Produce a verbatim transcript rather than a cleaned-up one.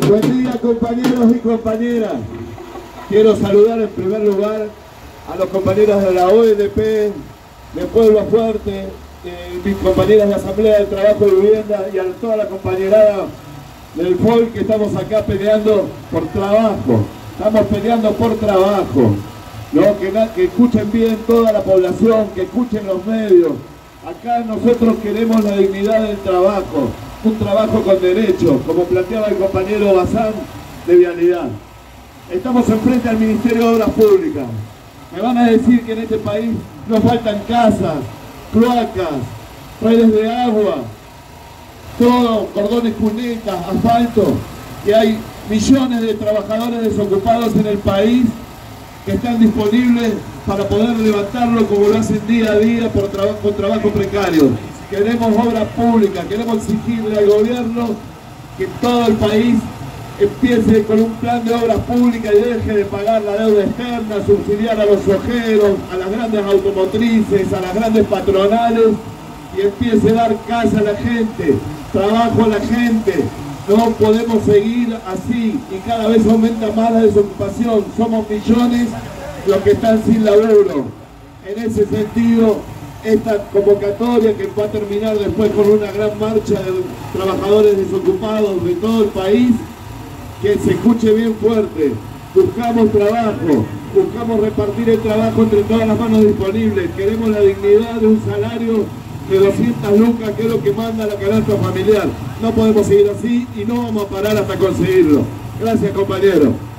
Buen día, compañeros y compañeras. Quiero saludar en primer lugar a los compañeros de la O L P, de Pueblo Fuerte, de mis compañeras de Asamblea de Trabajo y Vivienda y a toda la compañerada del F O L que estamos acá peleando por trabajo. Estamos peleando por trabajo, ¿no? Que, que escuchen bien toda la población, que escuchen los medios. Acá nosotros queremos la dignidad del trabajo, un trabajo con derechos, como planteaba el compañero Bazán de Vialidad. Estamos enfrente al Ministerio de Obras Públicas. Me van a decir que en este país nos faltan casas, cloacas, redes de agua, todo, cordones cunetas, asfalto, y hay millones de trabajadores desocupados en el país que están disponibles para poder levantarlo como lo hacen día a día por traba con trabajo precario. Queremos obras públicas, queremos exigirle al gobierno que todo el país empiece con un plan de obras públicas y deje de pagar la deuda externa, subsidiar a los ojeros, a las grandes automotrices, a las grandes patronales y empiece a dar casa a la gente, trabajo a la gente. No podemos seguir así y cada vez aumenta más la desocupación. Somos millones los que están sin laburo. En ese sentido, esta convocatoria que va a terminar después con una gran marcha de trabajadores desocupados de todo el país, que se escuche bien fuerte. Buscamos trabajo, buscamos repartir el trabajo entre todas las manos disponibles. Queremos la dignidad de un salario de doscientas lucas, que es lo que manda la canasta familiar. No podemos seguir así y no vamos a parar hasta conseguirlo. Gracias, compañeros.